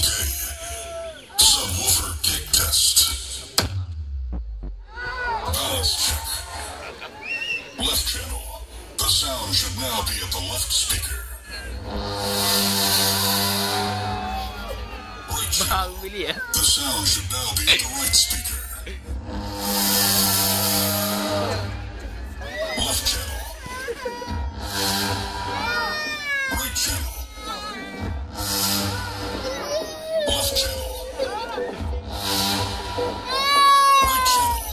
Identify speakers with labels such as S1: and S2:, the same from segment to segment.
S1: Okay. Subwoofer kick test. Balance check. Left channel. The sound should now be at the left speaker. Right channel. The sound should now be at the right speaker. Left channel. Right channel. Left channel. Right channel.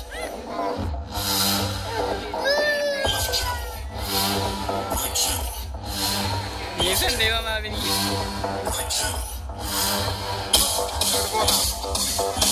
S1: Left channel. Right channel. Right channel.